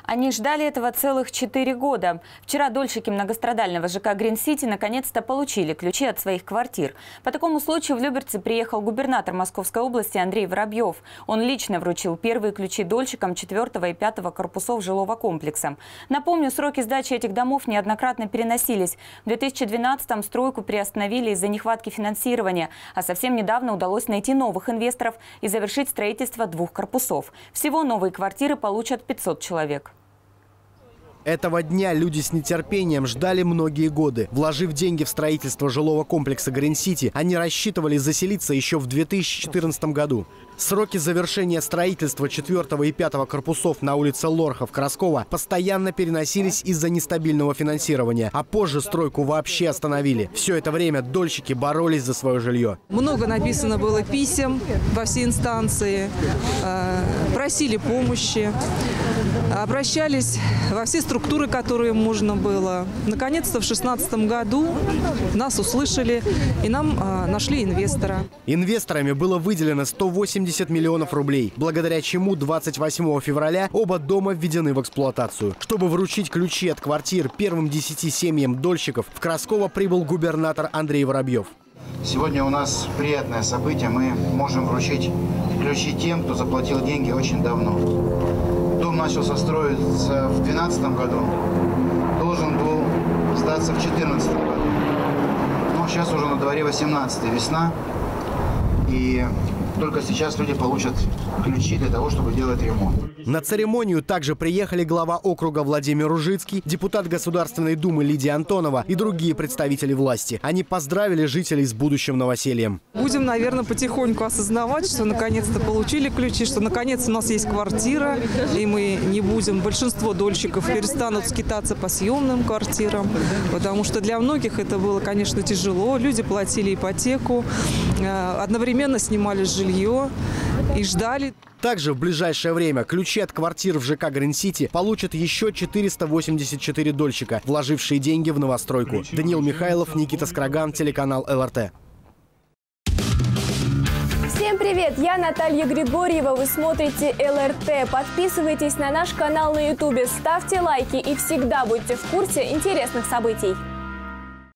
Они ждали этого целых 4 года. Вчера дольщики многострадального ЖК «Грин-Сити» наконец-то получили ключи от своих квартир. По такому случаю в Люберцы приехал губернатор Московской области Андрей Воробьев. Он лично вручил первые ключи дольщикам 4 и 5 корпусов жилого комплекса. Напомню, сроки сдачи этих домов неоднократно переносились. В 2012-м стройку приостановили из-за нехватки финансирования, а совсем недавно удалось найти новых инвесторов и завершить строительство 2 корпусов. Всего новые квартиры получат 500 человек. Этого дня люди с нетерпением ждали многие годы. Вложив деньги в строительство жилого комплекса «Грин-Сити», они рассчитывали заселиться еще в 2014 году. Сроки завершения строительства 4 и 5 корпусов на улице Лорхов-Краскова постоянно переносились из-за нестабильного финансирования, а позже стройку вообще остановили. Все это время дольщики боролись за свое жилье. Много написано было писем во все инстанции, просили помощи, обращались во все структуры, которые можно было. Наконец-то в 2016 году нас услышали и нам нашли инвестора. Инвесторами было выделено 180 миллионов рублей, благодаря чему 28 февраля оба дома введены в эксплуатацию. Чтобы вручить ключи от квартир первым 10 семьям дольщиков, в Красково прибыл губернатор Андрей Воробьев. Сегодня у нас приятное событие. Мы можем вручить ключи тем, кто заплатил деньги очень давно. Дом начался строиться в 2012 году, должен был сдаться в 2014 году. Но сейчас уже на дворе 18-я весна, и только сейчас люди получат ключи для того, чтобы делать ремонт. На церемонию также приехали глава округа Владимир Ужицкий, депутат Государственной Думы Лидия Антонова и другие представители власти. Они поздравили жителей с будущим новосельем. Будем, наверное, потихоньку осознавать, что наконец-то получили ключи, что наконец у нас есть квартира, и мы не будем, большинство дольщиков перестанут скитаться по съемным квартирам, потому что для многих это было, конечно, тяжело. Люди платили ипотеку, одновременно снимали жилье и ждали. Также в ближайшее время ключи от квартир в ЖК «Грин-Сити» получат еще 484 дольщика, вложившие деньги в новостройку. Даниил Михайлов, Никита Скраган, телеканал ЛРТ. Всем привет! Я Наталья Григорьева. Вы смотрите ЛРТ. Подписывайтесь на наш канал на YouTube, ставьте лайки и всегда будьте в курсе интересных событий.